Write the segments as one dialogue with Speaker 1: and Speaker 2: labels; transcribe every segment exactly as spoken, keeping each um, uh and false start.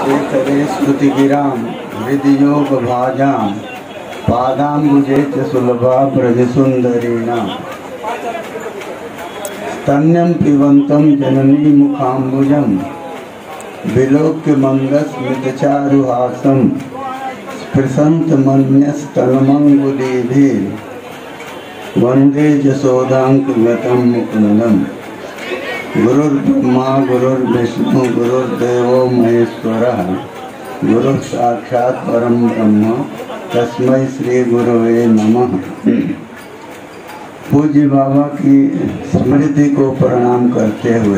Speaker 1: शेखरे स्तुतिगिरां हृदयोगभाजां पादाम्बुजे च सुलभा ब्रजसुन्दरीणां स्तन्यं पिबन्तं जननी मुखाम्बुजं विलोक्य मन्दस्मितचारुहासं स्पृशन्तमन्यस्तनमङ्गुलीभिः वन्दे यशोदाङ्कगतं मुकुन्दम्। गुरुर्ब्रह्मा गुरुर्विष्णु गुरुर्देवो महेश्वरः गुरुः साक्षात् परं ब्रह्म तस्मै श्री गुरुवे नमः। पूज्य बाबा की स्मृति को प्रणाम करते हुए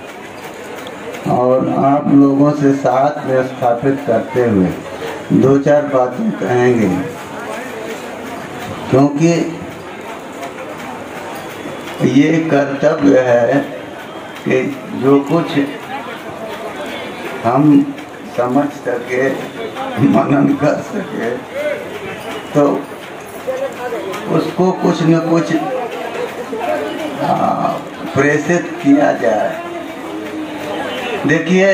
Speaker 1: और आप लोगों से साथ में स्थापित करते हुए दो चार बातें कहेंगे, क्योंकि ये कर्तव्य है कि जो कुछ हम समझ सके, मनन कर सके, तो उसको कुछ न कुछ प्रेषित किया जाए। देखिए,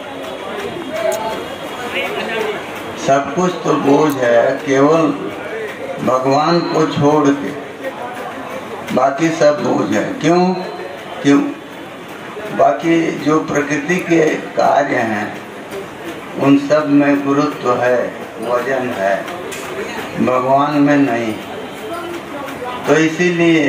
Speaker 1: सब कुछ तो बोझ है, केवल भगवान को छोड़ के बाकी सब बोझ है। क्यों? क्यों? बाकी जो प्रकृति के कार्य हैं उन सब में गुरुत्व है, वजन है, भगवान में नहीं। तो इसीलिए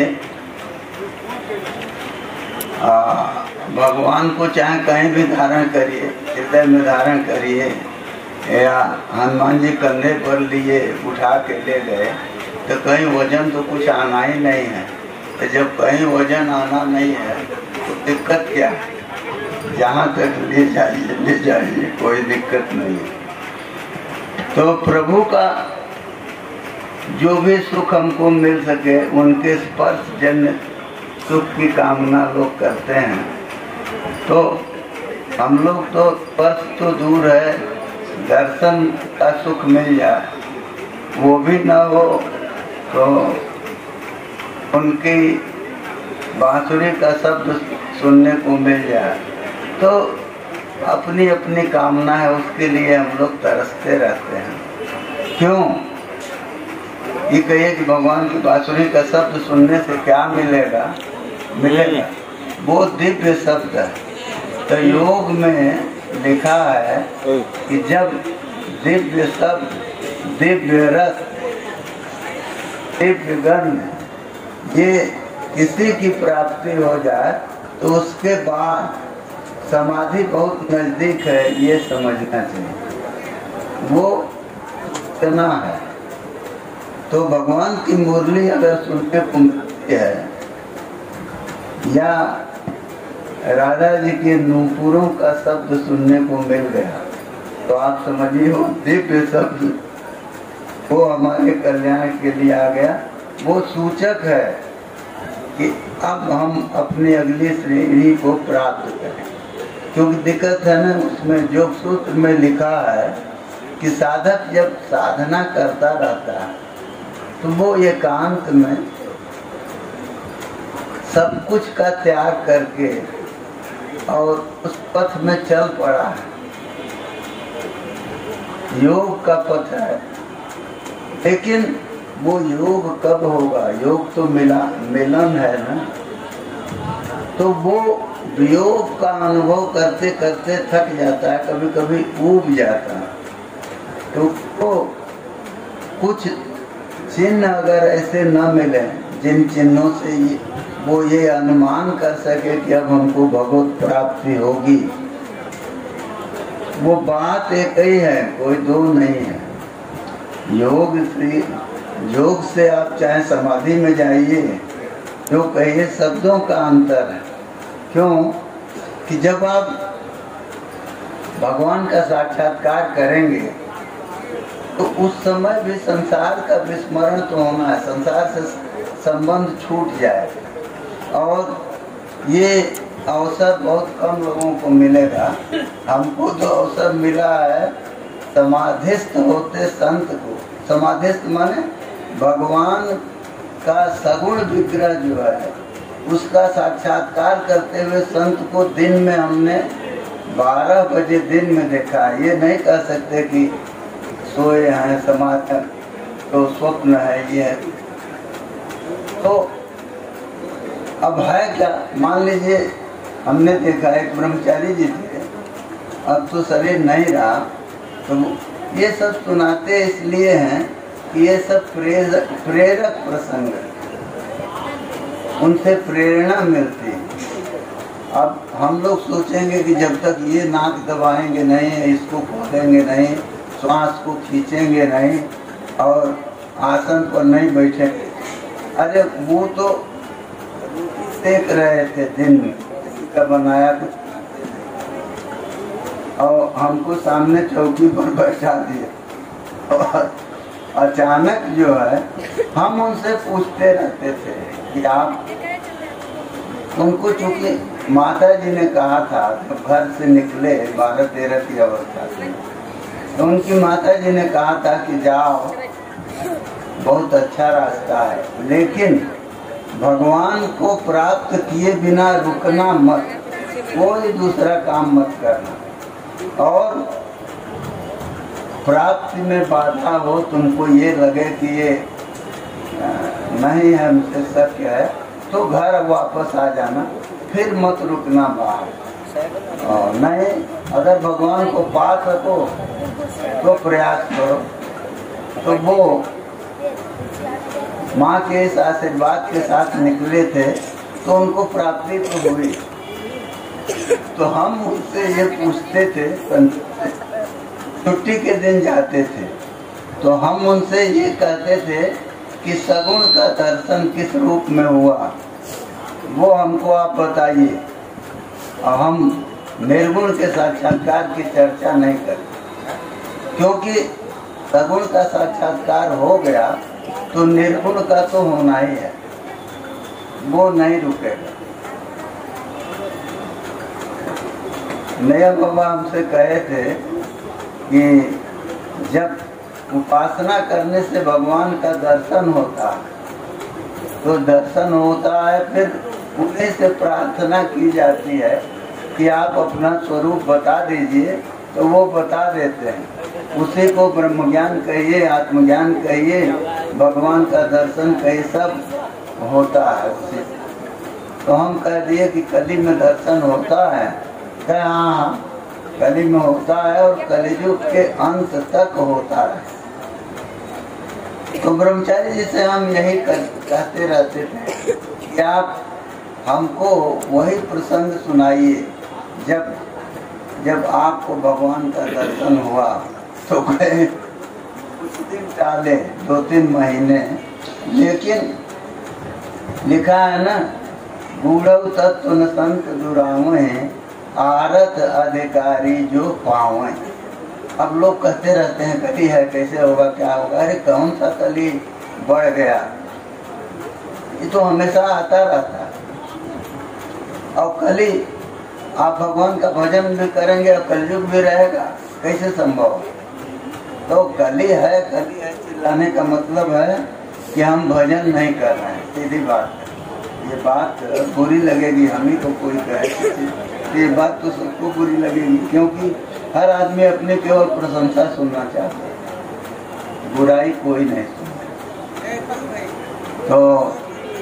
Speaker 1: भगवान को चाहे कहीं भी धारण करिए, हृदय में धारण करिए, या हनुमान जी कंधे पर लिए उठा के ले गए, तो कहीं वजन तो कुछ आना ही नहीं है। तो जब कहीं वजन आना नहीं है तो दिक्कत क्या है? जहाँ तक ले जाइए ले जाइए, कोई दिक्कत नहीं है। तो प्रभु का जो भी सुख हमको मिल सके, उनके स्पर्श जन्य सुख की कामना लोग करते हैं। तो हम लोग तो स्पर्श तो दूर है, दर्शन का सुख मिल जाए, वो भी न हो तो उनकी बांसुरी का शब्द सुनने को मिल जाए, तो अपनी अपनी कामना है, उसके लिए हम लोग तरसते रहते हैं। क्यों? ये कहिए कि भगवान की बांसुरी का शब्द सुनने से क्या मिलेगा? मिलेगा वो दिव्य शब्द है। तो योग में लिखा है कि जब दिव्य शब्द, दिव्य रस, दिव्य गंध ये किसी की प्राप्ति हो जाए तो उसके बाद समाधि बहुत नजदीक है, ये समझना चाहिए। वो इतना है। तो भगवान की मुरली अगर सुनने को मिलती है, या राधा जी के नूपुरों का शब्द सुनने को मिल गया, तो आप समझिए वो दिव्य शब्द वो हमारे कल्याण के लिए आ गया। वो सूचक है कि अब हम अपनी अगली श्रेणी को प्राप्त करें। क्योंकि दिक्कत है ना, उसमें योग सूत्र में लिखा है कि साधक जब साधना करता रहता है तो वो एकांत में सब कुछ का त्याग करके और उस पथ में चल पड़ा है। योग का पथ है, लेकिन वो योग कब होगा? योग तो मिला मिलन है ना। तो वो वियोग का अनुभव करते करते थक जाता है, कभी कभी ऊब जाता है। तो वो कुछ चिन्ह अगर ऐसे न मिले जिन चिन्हों से ये, वो ये अनुमान कर सके कि अब हमको भगवत प्राप्ति होगी, वो बात एक ही है, कोई दो नहीं है। योग से योग से आप चाहे समाधि में जाइए, जो कहिए शब्दों का अंतर है। क्यों? कि जब आप भगवान का साक्षात्कार करेंगे तो उस समय भी संसार का विस्मरण तो होना है, संसार से संबंध छूट जाए। और ये अवसर बहुत कम लोगों को मिलेगा। हमको तो अवसर मिला है समाधिस्थ होते संत को। समाधिस्थ माने भगवान का सगुण विग्रह जो है उसका साक्षात्कार करते हुए संत को दिन में हमने बारह बजे दिन में देखा। ये नहीं कह सकते कि सोए हैं समाज तो स्वप्न है ये। तो अब है क्या, मान लीजिए हमने देखा एक ब्रह्मचारी जी थे, अब तो शरीर नहीं रहा, तो ये सब सुनाते इसलिए हैं कि ये सब प्रेरक प्रेरक प्रसंग, उनसे प्रेरणा मिलती है। अब हम लोग सोचेंगे कि जब तक ये नाक दबाएंगे नहीं, इसको खोलेंगे नहीं, श्वास को खींचेंगे नहीं और आसन पर नहीं बैठेंगे, अरे वो तो देख रहे थे दिन का बनाया कुछ और हमको सामने चौकी पर बैठा दिया। और अचानक जो है हम उनसे पूछते रहते थे कि आप, उनको चूंकि माता जी ने कहा था जब घर से निकले बारह तेरह की अवस्था में, तो उनकी माता जी ने कहा था कि जाओ बहुत अच्छा रास्ता है, लेकिन भगवान को प्राप्त किए बिना रुकना मत, कोई दूसरा काम मत करना। और प्राप्ति में बाधा हो, तुमको ये लगे कि ये नहीं है, मुझसे शक्य है, तो घर वापस आ जाना, फिर मत रुकना बाहर। और नहीं, अगर भगवान को पा सको तो प्रयास करो। तो वो माँ के इस आशीर्वाद के साथ निकले थे तो उनको प्राप्ति तो हुई। तो हम उनसे ये पूछते थे, छुट्टी के दिन जाते थे तो हम उनसे ये कहते थे कि सगुण का दर्शन किस रूप में हुआ वो हमको आप बताइए, और हम निर्गुण के साक्षात्कार की चर्चा नहीं करते, क्योंकि सगुण का साक्षात्कार हो गया तो निर्गुण का तो होना ही है, वो नहीं रुकेगा। नया बाबा हमसे कहे थे कि जब उपासना करने से भगवान का दर्शन होता है तो दर्शन होता है, फिर उन्हीं से प्रार्थना की जाती है कि आप अपना स्वरूप बता दीजिए, तो वो बता देते हैं। उसी को ब्रह्म ज्ञान कहिए, आत्मज्ञान कहिए, भगवान का दर्शन कहिए, सब होता है उसी। तो हम कह दिए कि कली में दर्शन होता है, कहे हाँ कली में होता है और कलियुग के अंत तक होता है। तो ब्रह्मचारी जी से हम यही कहते रहते थे कि आप हमको वही प्रसंग सुनाइए जब जब आपको भगवान का दर्शन हुआ। तो कहे कुछ दिन टाले, दो तीन महीने, लेकिन लिखा है ना, गूढ़व तत्व न संत दुरावे, आरत अधिकारी जो पावे। अब लोग कहते रहते हैं कली है, कैसे होगा, क्या होगा, अरे कौन सा कली बढ़ गया, ये तो हमेशा आता रहता है। और कली आप भगवान का भजन भी करेंगे और कलयुग भी रहेगा, कैसे संभव। तो कली है, कली है चिल्लाने का मतलब है कि हम भजन नहीं कर रहे हैं, सीधी बात है। ये बात बुरी लगेगी, हम ही को कोई कहे, ये बात तो सबको बुरी लगेगी, क्योंकि हर आदमी अपने केवल प्रशंसा सुनना चाहता है, बुराई कोई नहीं सुनता। तो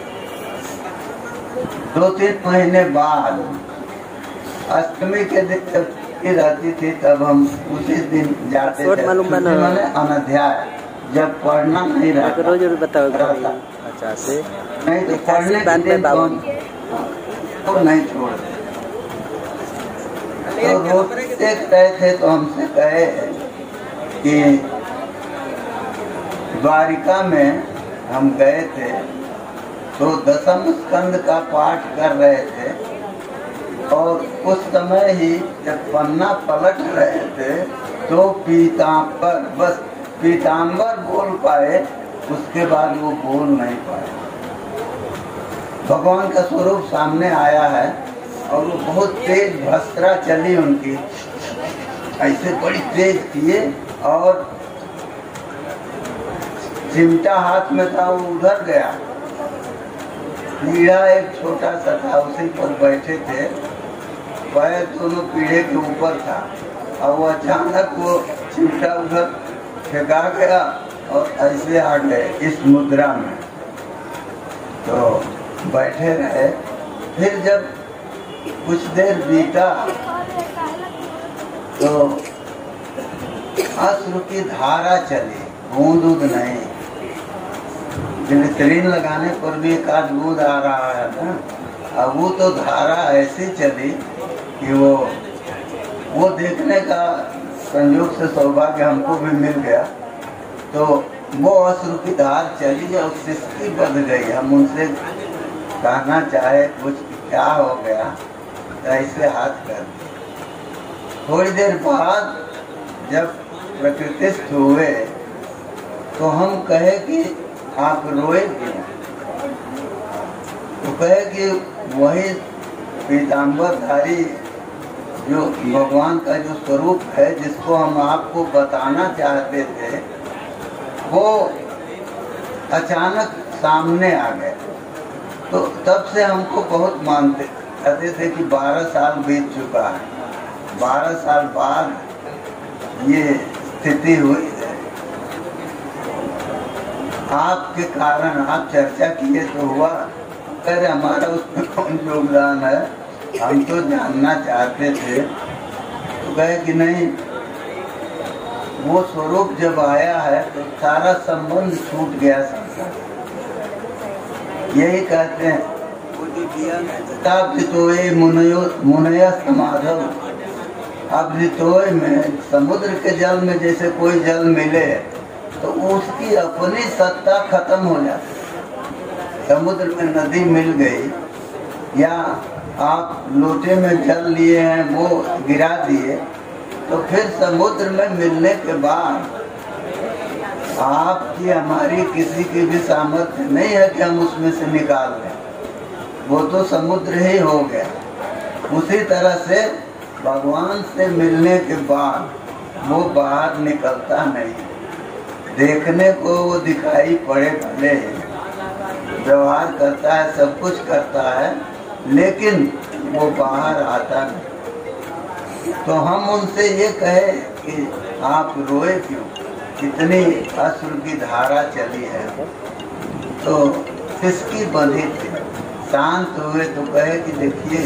Speaker 1: दो तीन महीने बाद अष्टमी के दिन जब रहती थी तब हम उसी दिन जाते थे, मैंने अनाध्याय जब पढ़ना नहीं रहता,
Speaker 2: रोज रोज बताओ अच्छा से
Speaker 1: नहीं तो पढ़ने के दिन तो नहीं छोड़ते। तो रोज देख रहे थे तो हमसे कहे कि द्वारिका में हम गए थे तो दसम स्कंद का पाठ कर रहे थे, और उस समय ही जब पन्ना पलट रहे थे तो पीताम्बर, बस पीताम्बर बोल पाए, उसके बाद वो बोल नहीं पाए। भगवान का स्वरूप सामने आया है और वो बहुत तेज भस्त्रा चली उनकी, ऐसे बड़ी तेज किए, और चिमटा हाथ में था वो उधर गया, लीड़ा एक छोटा सा था उसी पर बैठे थे, पैर दोनों पीढ़े के ऊपर था और वो अचानक वो चिमटा उधर फेंका गया और ऐसे आ गए इस मुद्रा में। तो बैठे रहे। फिर जब कुछ देर बीता तो अश्रु की धारा चली, बूंद बूंद नहीं। ग्लिसरीन लगाने पर भी एक आध बूंद आ रहा है ना। अब वो तो धारा ऐसी चली कि वो वो देखने का संयोग से सौभाग्य हमको भी मिल गया। तो वो अश्रु की धार चली और सिसकी बंध गई। हम उनसे कहना चाहे कुछ क्या हो गया, तो ऐसे हाथ कर दिए। थोड़ी देर बाद जब प्रकृतिस्थ हुए तो हम कहे कि आप रोए क्यों? तो कहे कि वही पीताम्बरधारी जो भगवान का जो स्वरूप है, जिसको हम आपको बताना चाहते थे, वो अचानक सामने आ गए। तो तब से हमको बहुत मानते कहते थे कि बारह साल बीत चुका है, बारह साल बाद ये स्थिति हुई है। आपके कारण आप चर्चा किए तो हुआ, अरे हमारा उसमें कौन योगदान है, हम तो जानना चाहते थे। तो कहे कि नहीं, वो स्वरूप जब आया है तो सारा संबंध छूट गया संसार। यही कहते हैं मुनय समाधव। अब रितोय में, समुद्र के जल में जैसे कोई जल मिले तो उसकी अपनी सत्ता खत्म हो जाती है। समुद्र में नदी मिल गई या आप लोटे में जल लिए हैं वो गिरा दिए, तो फिर समुद्र में मिलने के बाद आपकी हमारी किसी की भी सामर्थ्य नहीं है कि हम उसमें से निकाल लें। वो तो समुद्र ही हो गया। उसी तरह से भगवान से मिलने के बाद वो बाहर निकलता नहीं। देखने को वो दिखाई पड़े भले, व्यवहार करता है, सब कुछ करता है, लेकिन वो बाहर आता नहीं। तो हम उनसे ये कहे कि आप रोए क्यों, कितनी अश्रु की धारा चली है। तो किसकी बंधी थी। शांत हुए तो कहे कि देखिए,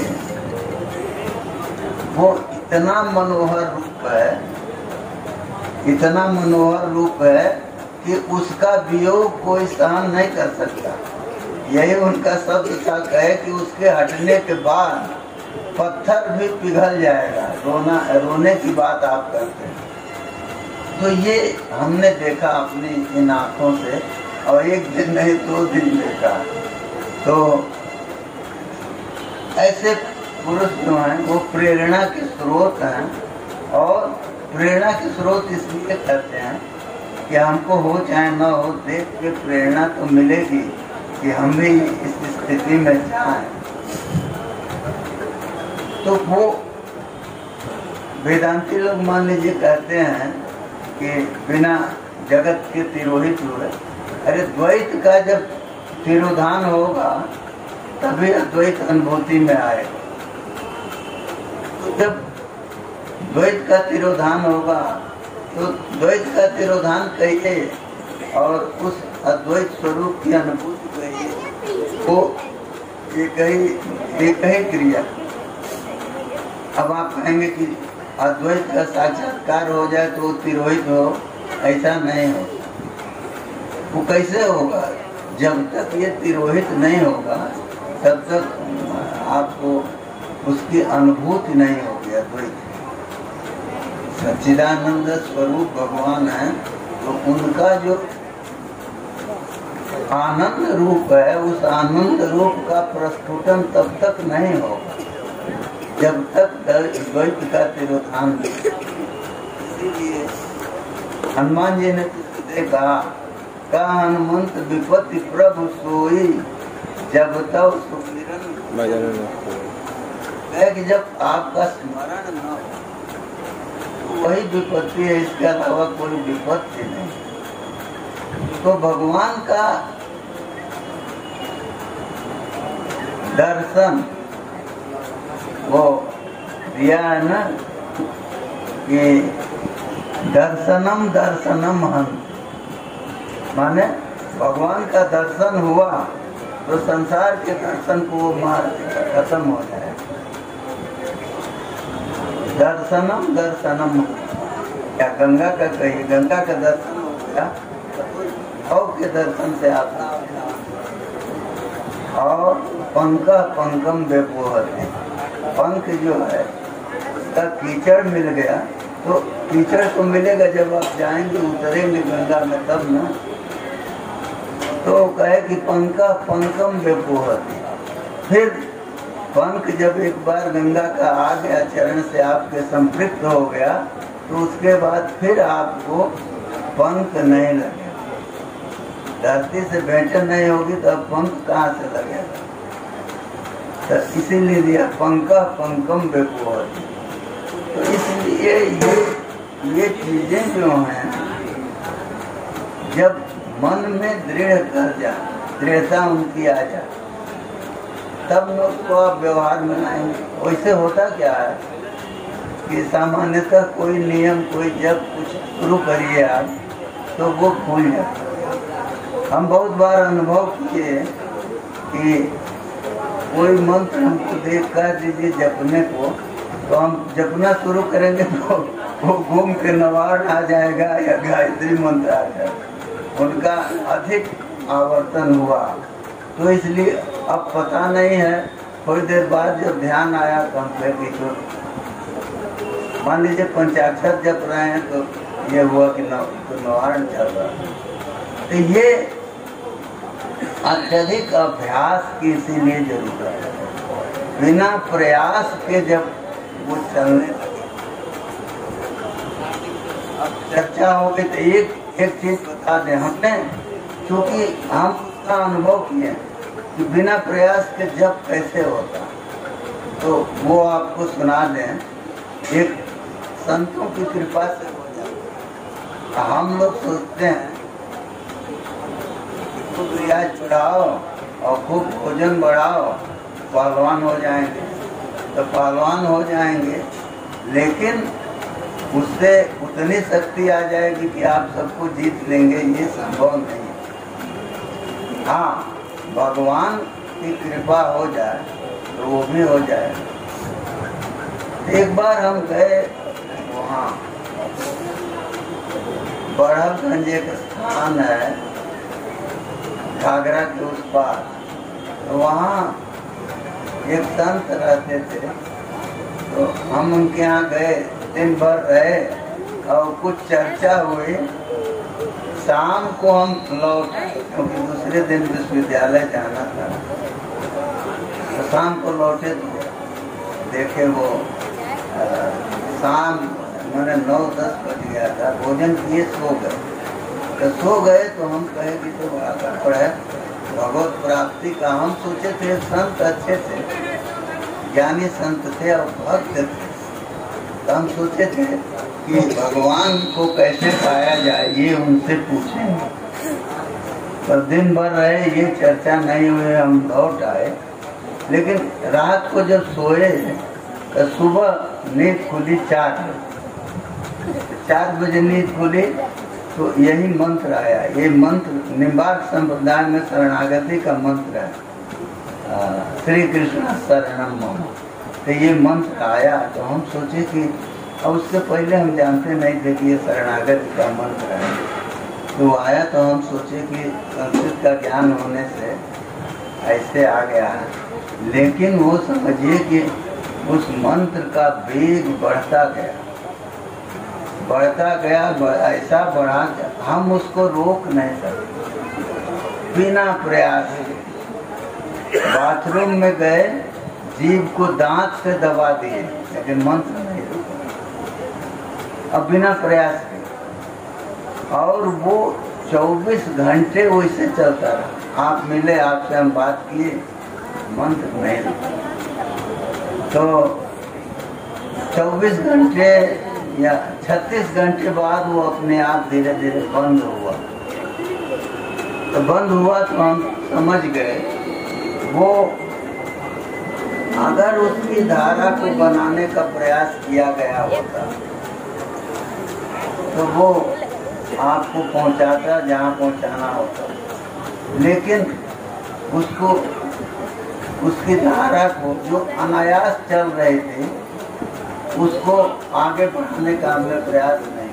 Speaker 1: वो इतना मनोहर रूप है, इतना मनोहर रूप है कि उसका वियोग कोई सहन नहीं कर सकता। यही उनका शब्द था, कहे कि उसके हटने के बाद पत्थर भी पिघल जाएगा। रोना रोने की बात आप करते हैं। तो ये हमने देखा अपनी इन आँखों से, और एक दिन नहीं दो दिन देखा। तो ऐसे पुरुष जो हैं वो प्रेरणा के स्रोत हैं। और प्रेरणा के स्रोत इसलिए कहते हैं कि हमको हो चाहे न हो, देख के प्रेरणा तो मिलेगी कि हम भी इस स्थिति में जाएं। तो वो वेदांती लोग मान लीजिए कहते हैं कि बिना जगत के तिरोहित हुए। अरे द्वैत का जब तिरोधान होगा तभी अद्वैत अनुभूति में आएगा। तो जब द्वैत का तिरोधान होगा तो द्वैत का तिरोधान कहिए और उस अद्वैत स्वरूप की अनुभूति कहिए, वो एक ही एक ही क्रिया। अब आप कहेंगे कि अद्वैत का साक्षात्कार हो जाए तो तिरोहित हो, ऐसा नहीं हो। वो कैसे होगा? जब तक ये तिरोहित नहीं होगा तब तक आपको उसकी अनुभूति नहीं होगी। अद्वैत सच्चिदानंद स्वरूप भगवान है, तो उनका जो आनंद रूप है, उस आनंद रूप का प्रस्फुटन तब तक नहीं होगा जब तक द्वैत का तिरोधान। इसीलिए हनुमान जी ने देखा, का हनुमंत विपत्ति प्रभु सोई जब तब सुमिरन। कि जब आपका स्मरण न हो वही विपत्ति है, इसके अलावा कोई विपत्ति नहीं। तो भगवान का दर्शन वो दिया है ना कि दर्शनम दर्शनम हंत, माने भगवान का दर्शन हुआ तो संसार के दर्शन को वो मार खत्म हो जाए। दर्शनम दर्शनम, क्या गंगा का कहिए, गंगा का दर्शन हो गया भाव के दर्शन से आप, और पंख पंकम बेपोहते, पंख जो है उसका कीचड़ मिल गया तो कीचड़ तो मिलेगा जब आप जाएंगे उतरेंगे गंगा में तब ना। तो कहे कि पंखा पंकम बेपोहती, फिर पंख जब एक बार गंगा का आ गया चरण से आपके संपृक्त हो गया तो उसके बाद फिर आपको पंख नहीं लगेगा। धरती से भेंट नहीं होगी तो अब पंख कहाँ से लगेगा? तो इसीलिए दिया पंखा पंकम बेपोहती। तो इसलिए ये ये चीजें जो हैं जब मन में दृढ़ कर जा, दृढ़ता उनकी आ जा, तब न उसको आप व्यवहार में लाएंगे। वैसे होता क्या है कि सामान्यतः कोई नियम कोई जब कुछ शुरू करिए आप तो वो भूल जाता है। हम बहुत बार अनुभव किए कि कोई मंत्र हमको देख कर दीजिए जपने को, तो हम जपना शुरू करेंगे तो वो घूम के नवाड़ आ जाएगा या गायत्री मंत्र आ जाएगा, उनका अधिक आवर्तन हुआ। तो इसलिए अब पता नहीं है, थोड़ी देर बाद जब ध्यान आया तो हम कहे तो मान लीजिए पंचाक्षर जप रहे हैं तो ये हुआ कि नवारण चल रहा है। तो ये अत्यधिक अभ्यास की इसीलिए जरूरत है। बिना प्रयास के जब वो चलने लगे, अब चर्चा हो गई तो एक एक चीज बता दें, हमने क्योंकि हम उसका अनुभव किए कि बिना प्रयास के जब कैसे होता, तो वो आपको सुना दें। एक संतों की कृपा से हो जाता। हम लोग सोचते हैं खूब रियाज चढ़ाओ और खूब भोजन बढ़ाओ, पहलवान हो जाएंगे। तो पहलवान हो जाएंगे, लेकिन उससे उतनी शक्ति आ जाएगी कि आप सबको जीत लेंगे, ये संभव नहीं है। हाँ, भगवान की कृपा हो जाए तो वो भी हो जाए। एक बार हम गए वहाँ, बड़हलगंज एक स्थान है घाघरा के उस पार, तो वहाँ एक संत रहते थे। तो हम उनके यहाँ गए, दिन भर रहे और कुछ चर्चा हुई। शाम को हम लौटे क्योंकि दूसरे दिन विश्वविद्यालय जाना था। तो शाम को लौटे तो देखे वो आ, शाम मैंने नौ दस बज गया था, भोजन किए सो गए। तो सो गए तो हम कहे कि तो बड़ा गड़बड़ है भगवत प्राप्ति का। हम सोचे थे संत अच्छे थे, ज्ञानी संत थे और भक्त थे, तो हम सोचे थे कि भगवान को कैसे पाया जाए ये उनसे पूछेंगे। तो दिन भर रहे, ये चर्चा नहीं हुई, हम लौट आए। लेकिन रात को जब सोए तो सुबह नींद खुली चार बजे चार बजे नींद खुली तो यही मंत्र आया। ये मंत्र निम्बार्क संप्रदाय में शरणागति का मंत्र है, श्री कृष्ण शरणम मम। तो ये मंत्र आया तो हम सोचे कि, और उससे पहले हम जानते नहीं थे कि ये शरणागति का मंत्र है। तो आया तो हम सोचे कि संस्कृत का ज्ञान होने से ऐसे आ गया है। लेकिन वो समझिए कि उस मंत्र का वेग बढ़ता गया बढ़ता गया ऐसा बढ़ा हम उसको रोक नहीं सकते बिना प्रयास के। बाथरूम में गए, जीभ को दांत से दबा दिए, लेकिन मंत्र नहीं रुका, अब बिना प्रयास के। और वो चौबीस घंटे वैसे चलता रहा। आप मिले, आपसे हम बात किए, मंत्र नहीं रुका। तो चौबीस घंटे या छत्तीस घंटे बाद वो अपने आप धीरे धीरे बंद हुआ। तो बंद हुआ तो हम समझ गए वो अगर उसकी धारा को बनाने का प्रयास किया गया होता तो वो आपको पहुंचाता जहाँ पहुंचाना होता, लेकिन उसको उसकी धारा को जो अनायास चल रहे थे उसको आगे बढ़ाने का हमने प्रयास नहीं,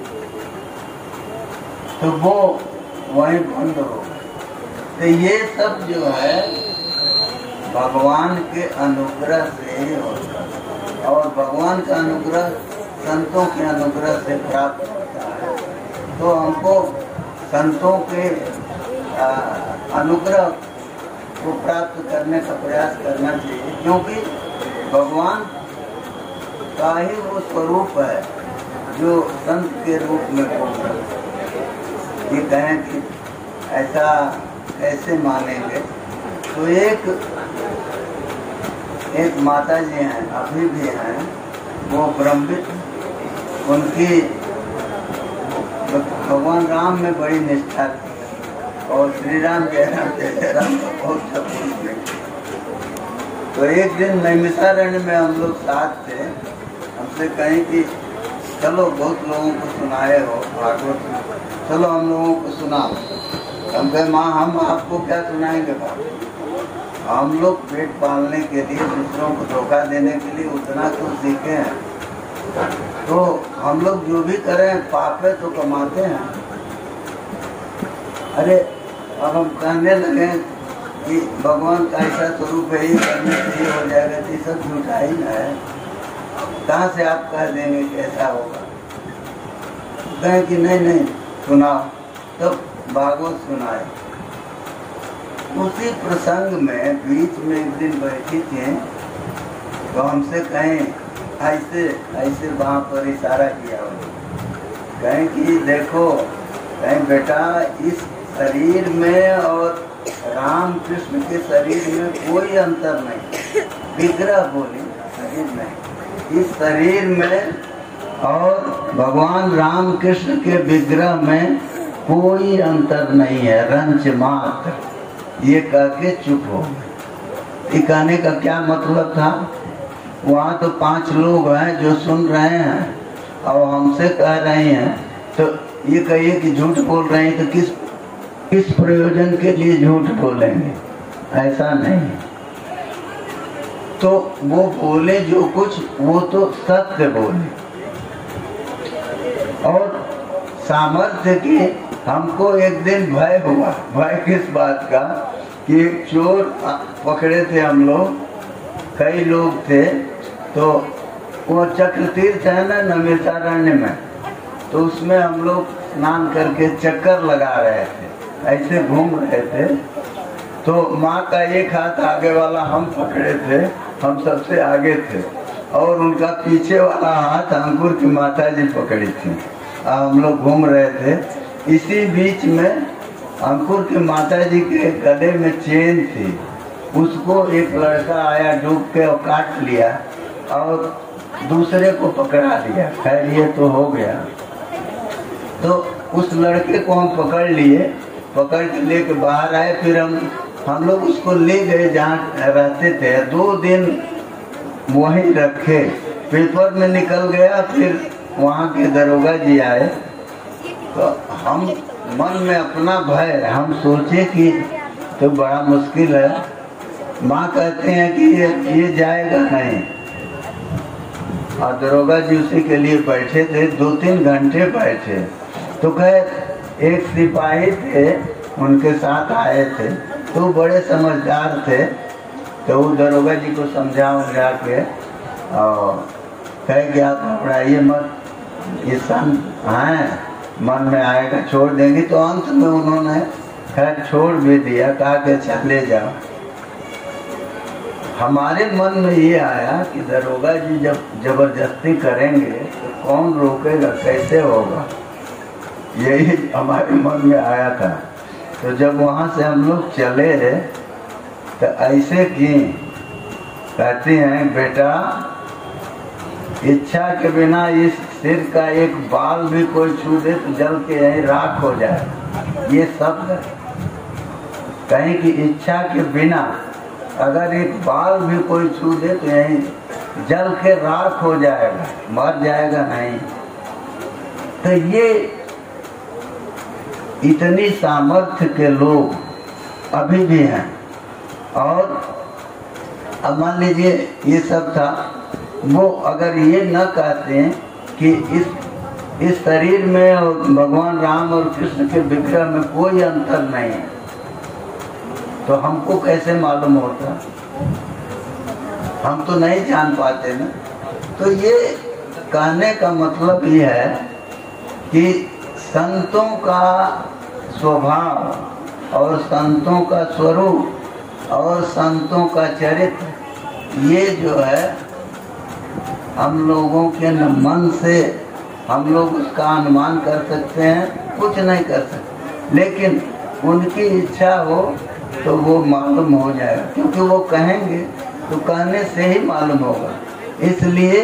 Speaker 1: तो वो वहीं बंद हो गए। तो ये सब जो है भगवान के अनुग्रह से ही होता है, और भगवान का अनुग्रह संतों के अनुग्रह से प्राप्त होता है। तो हमको संतों के अनुग्रह को प्राप्त करने का प्रयास करना चाहिए, क्योंकि भगवान का ही वो स्वरूप है जो संत के रूप में बोलता है। ये कहें कि ऐसा कैसे मानेंगे, तो एक एक माता जी हैं, अभी भी हैं, वो ब्रह्मित, उनकी भगवान राम में बड़ी निष्ठा थी और श्री राम जय राम जय राम का बहुत सब। तो एक दिन नैमिषारण्य में हम लोग साथ थे, हमसे कहीं कि चलो बहुत लोगों को सुनाए हो भागवत, चलो हम लोगों को सुनाओ। हम कहे माँ हम आपको क्या सुनाएंगे बाबा, हम लोग पेट पालने के लिए दूसरों को धोखा देने के लिए उतना कुछ सीखे हैं, तो हम लोग जो भी करें पाप है तो कमाते हैं। अरे अब हम कहने लगे कि भगवान का ऐसा स्वरूप है, ये करने से ये हो जाएगा, तो सब झूठा ही ना है, कहाँ से आप कह देंगे कि ऐसा होगा। कहें कि नहीं नहीं सुनाओ, तब तो भागवत सुनाए। उसी प्रसंग में बीच में एक दिन बैठी थी, तो हमसे कहें ऐसे ऐसे वहाँ पर इशारा किया हो, कहें कि देखो, कहें बेटा इस शरीर में और राम कृष्ण के शरीर में कोई अंतर नहीं। विग्रह बोली, शरीर नहीं, इस शरीर में और भगवान राम कृष्ण के विग्रह में कोई अंतर नहीं है, रंच मात्र। ये कह के चुप हो गए। ये कहने का क्या मतलब था, वहाँ तो पांच लोग हैं जो सुन रहे हैं और हमसे कह रहे हैं, तो ये कहिए कि झूठ बोल रहे हैं, तो किस किस प्रयोजन के लिए झूठ बोलेंगे, ऐसा नहीं। तो वो बोले जो कुछ, वो तो सत्य बोले, और सामर्थ्य की हमको एक दिन भय हुआ। भय किस बात का कि एक चोर पकड़े थे हम लोग, कई लोग थे, तो वो चक्र तीर्थ है ना नैमिषारण्य में, तो उसमें हम लोग स्नान करके चक्कर लगा रहे थे, ऐसे घूम रहे थे। तो माँ का एक हाथ आगे वाला हम पकड़े थे, हम सबसे आगे थे, और उनका पीछे वाला हाथ अंकुर की माता जी पकड़ी थी। हम लोग घूम रहे थे, इसी बीच में अंकुर की माता जी के गले में चेन थी, उसको एक लड़का आया डूब के और काट लिया और दूसरे को पकड़ा दिया। खैर ये तो हो गया। तो उस लड़के को हम पकड़ लिए, पकड़ के लेके बाहर आए, फिर हम हम लोग उसको ले गए जहाँ रहते थे, दो दिन वहीं रखे, पेपर में निकल गया। फिर वहाँ के दरोगा जी आए, तो हम मन में अपना भय, हम सोचे कि तो बड़ा मुश्किल है। माँ कहते हैं कि ये ये जाएगा नहीं, और दरोगा जी उसी के लिए बैठे थे, दो तीन घंटे बैठे। तो कहे एक सिपाही थे उनके साथ आए थे, तो बड़े समझदार थे, तो वो दरोगा जी को समझा उमझा के और कहे कि आप घबराइए मत, ये संत हैं, मन में आएगा छोड़ देंगे। तो अंत में उन्होंने खैर छोड़ भी दिया, कहा कि अच्छा ले जाओ। हमारे मन में ये आया कि दरोगा जी जब जबरदस्ती करेंगे तो कौन रोकेगा, कैसे होगा, यही हमारे मन में आया था। तो जब वहाँ से हम लोग चले तो ऐसे की कहती हैं, बेटा इच्छा के बिना इस सिर का एक बाल भी कोई छू दे तो जल के यहीं राख हो जाए। ये शब्द कहीं की इच्छा के बिना अगर एक बाल भी कोई छू दे तो यही जल के राख हो जाएगा, मर जाएगा नहीं। तो ये इतनी सामर्थ्य के लोग अभी भी हैं। और अब मान लीजिए ये सब था, वो अगर ये न कहते हैं कि इस इस शरीर में और भगवान राम और कृष्ण के विग्रह में कोई अंतर नहीं है, तो हमको कैसे मालूम होता? हम तो नहीं जान पाते ना। तो ये कहने का मतलब ये है कि संतों का स्वभाव और संतों का स्वरूप और संतों का चरित्र, ये जो है हम लोगों के न मन से हम लोग उसका अनुमान कर सकते हैं, कुछ नहीं कर सकते, लेकिन उनकी इच्छा हो तो वो मालूम हो जाएगा, क्योंकि वो कहेंगे तो कहने से ही मालूम होगा। इसलिए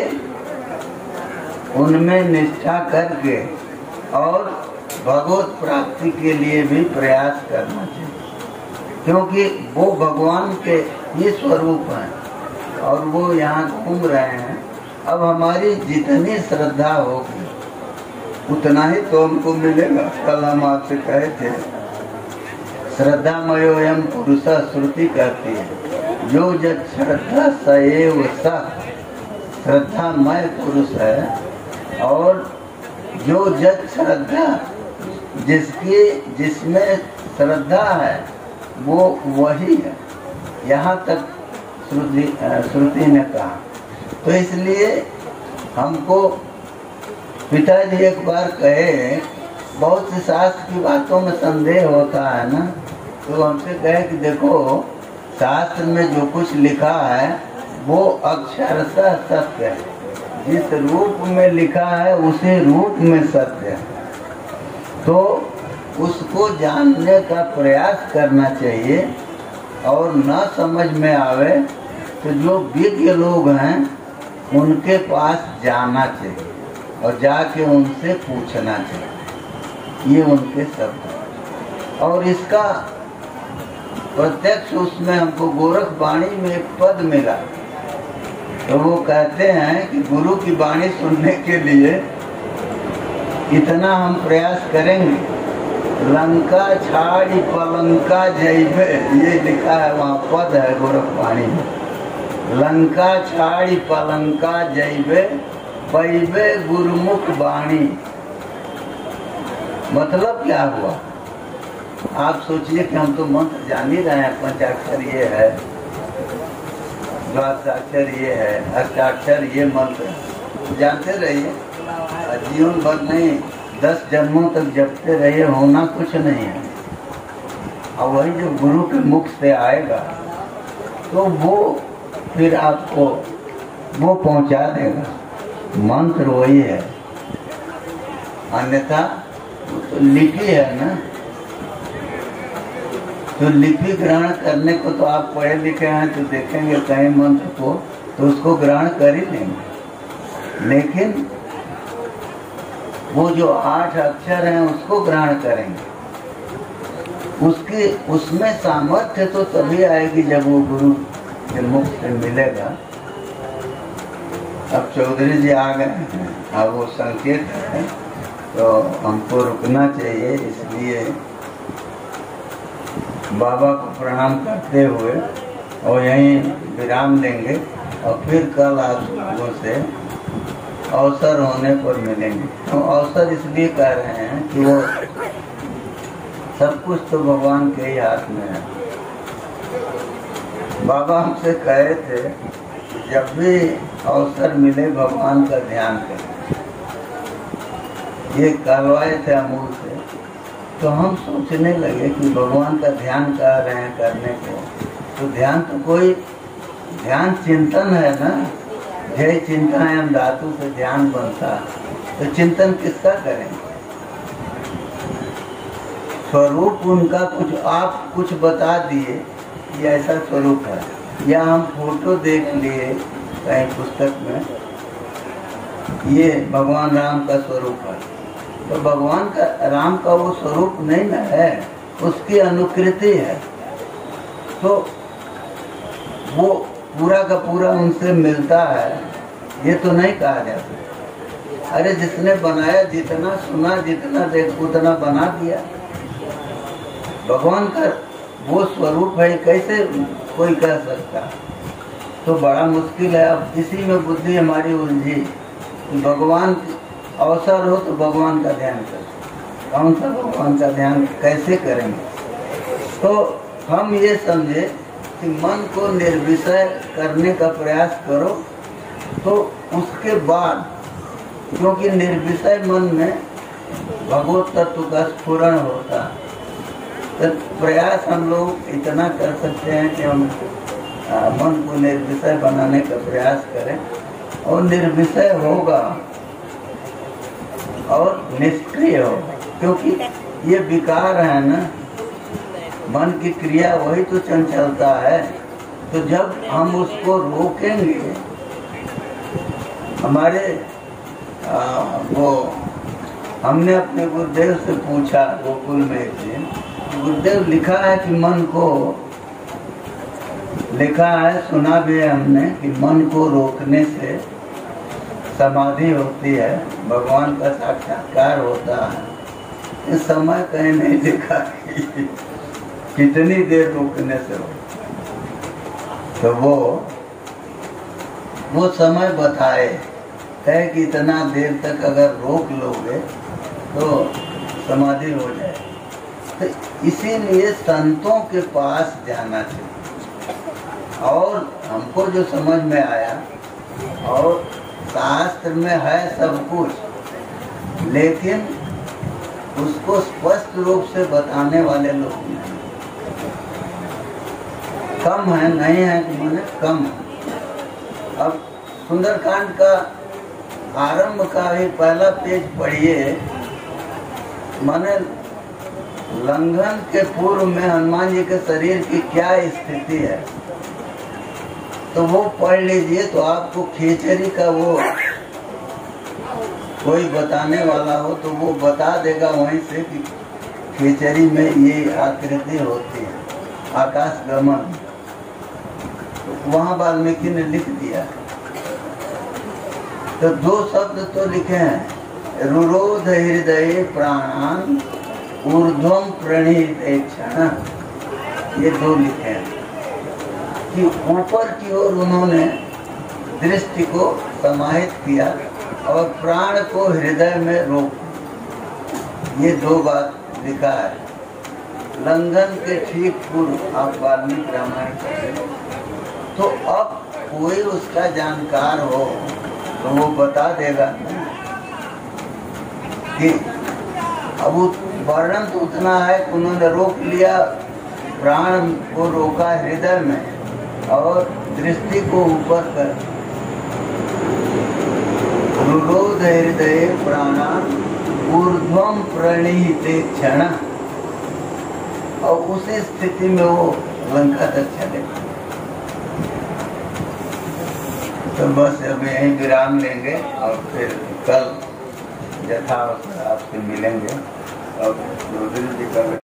Speaker 1: उनमें निष्ठा करके और भगवत प्राप्ति के लिए भी प्रयास करना चाहिए, क्योंकि वो भगवान के ही स्वरूप हैं और वो यहाँ घूम रहे हैं। अब हमारी जितनी श्रद्धा होगी उतना ही तो हमको मिलेगा। कल हम आपसे कहे थे, श्रद्धा मयोयम पुरुष, श्रुति कहती है जो जब श्रद्धा सएव स, श्रद्धा मय पुरुष है। और जो जब श्रद्धा, जिसकी जिसमें श्रद्धा है वो वही है, यहाँ तक श्रुति श्रुति ने कहा। तो इसलिए हमको पिताजी एक बार कहे, बहुत से शास्त्र की बातों में संदेह होता है ना, तो हमसे कहे कि देखो शास्त्र में जो कुछ लिखा है वो अक्षरशः सत्य है, जिस रूप में लिखा है उसी रूप में सत्य है, तो उसको जानने का प्रयास करना चाहिए। और न समझ में आवे तो जो विज्ञ लोग हैं उनके पास जाना चाहिए और जाके उनसे पूछना चाहिए, ये उनके शब्द हैं। और इसका प्रत्यक्ष उसमें हमको गोरख वाणी में एक पद मिला, तो वो कहते हैं कि गुरु की वाणी सुनने के लिए इतना हम प्रयास करेंगे, लंका छाड़ी पलंका जैबे, ये लिखा है वहाँ, पद है गोरख वाणी में, लंका छाड़ी पलंका जैबे पैबे गुरुमुख वाणी। मतलब क्या हुआ? आप सोचिए कि हम तो मंत्र जान ही रहे हैं, पंचाक्षर ये है, द्वादशाक्षर ये है, अष्टाक्षर ये मंत्र जानते रहिए, जीवन भर नहीं दस जन्मों तक जपते रहिए, होना कुछ नहीं है। और वही जो गुरु के मुख से आएगा तो वो फिर आपको वो पहुंचा देगा, मंत्र वही है, अन्यथा तो लिपि है ना। तो लिपि ग्रहण करने को तो आप पढ़े लिखे हैं तो देखेंगे कहीं मंत्र को तो उसको ग्रहण कर ही लेंगे, लेकिन वो जो आठ अक्षर हैं उसको ग्रहण करेंगे। उसकी उसमें सामर्थ्य तो तभी आएगी जब वो गुरु के मुख से मिलेगा। अब चौधरी जी आ गए हैं, अब वो संकेत है तो हमको रुकना चाहिए, इसलिए बाबा को प्रणाम करते हुए और यहीं विराम लेंगे और फिर कल आप लोगों से अवसर होने पर मिलेंगे। तो अवसर इसलिए कह रहे हैं कि वो सब कुछ तो भगवान के ही हाथ में है। बाबा हमसे कहे थे जब भी अवसर मिले भगवान का ध्यान करें, ये कहलवाए थे अमूल से। तो हम सोचने लगे कि भगवान का ध्यान कर रहे हैं करने को, तो ध्यान तो कोई ध्यान चिंतन है ना, जय चिंतन धातु से ध्यान बनता, तो चिंतन किसका करेंगे? स्वरूप उनका कुछ आप कुछ बता दिए कि ऐसा स्वरूप है, या हम फोटो देख लिए कहीं पुस्तक में ये भगवान राम का स्वरूप है, तो भगवान का राम का वो स्वरूप नहीं ना है, उसकी अनुकृति है। तो वो पूरा का पूरा उनसे मिलता है, ये तो नहीं कहा जा सकता। अरे जिसने बनाया, जितना सुना, जितना देख, उतना बना दिया। भगवान का वो स्वरूप है, कैसे कोई कह सकता? तो बड़ा मुश्किल है। अब इसी में बुद्धि हमारी उलझी। भगवान अवसर हो तो भगवान का ध्यान करें। कौन सा भगवान का ध्यान कैसे करेंगे? तो हम ये समझे कि मन को निर्विषय करने का प्रयास करो, तो उसके बाद, क्योंकि निर्विषय मन में भगवत तत्व का स्फुरण होता है, तो प्रयास हम लोग इतना कर सकते हैं कि हम आ, मन को निर्विषय बनाने का प्रयास करें, और निर्विषय होगा और निष्क्रिय होगा, क्योंकि ये विकार है ना, मन की क्रिया वही तो चंचलता है। तो जब हम उसको रोकेंगे, हमारे आ, वो हमने अपने गुरुदेव से पूछा गोकुल में एक दिन, गुरुदेव लिखा है कि मन को, लिखा है, सुना भी है हमने कि मन को रोकने से समाधि होती है, भगवान का साक्षात्कार होता है। इस समय कहीं नहीं लिखा कि कितनी देर रोकने से हो। तो वो वो समय बताए है कि इतना देर तक अगर रोक लोगे तो समाधि हो जाए। तो इसीलिए संतों के पास जाना चाहिए। और हमको जो समझ में आया, और शास्त्र में है सब कुछ, लेकिन उसको स्पष्ट रूप से बताने वाले लोग नहीं, कम है, नहीं है कि मैंने कम है। अब सुंदरकांड का आरंभ का ही पहला पेज पढ़िए। माने लंघन के पूर्व में हनुमान जी के शरीर की क्या स्थिति है, तो वो पढ़ लीजिए। तो आपको खेचरी का वो कोई बताने वाला हो तो वो बता देगा वहीं से कि खेचरी में ये आकृति होती है, आकाश गमन। वहाँ वाल्मीकि ने लिख दिया। तो दो शब्द तो लिखे हैं, रुरोध हृदय प्राणान ऊर्ध्वम प्रणीत क्षण, ये दो लिखे हैं कि ऊपर की ओर उन्होंने दृष्टि को समाहित किया और प्राण को हृदय में रोक। ये दो बात लिखा है। लंघन के ठीक पूर्व आप वाल्मीकि रामायण पढ़ें, तो अब कोई उसका जानकार हो तो वो बता देगा कि अब वर्णन तो उतना है कि उन्होंने रोक लिया, प्राण को रोका हृदय में और दृष्टि को ऊपर कर, रुरोध हृदय प्राणा ऊर्ध्वम प्रणीते क्षण, और उसी स्थिति में वो लंका तक चले। तो बस अब यहीं विराम लेंगे और फिर कल यथावत आपसे मिलेंगे और गुरुदेव जी का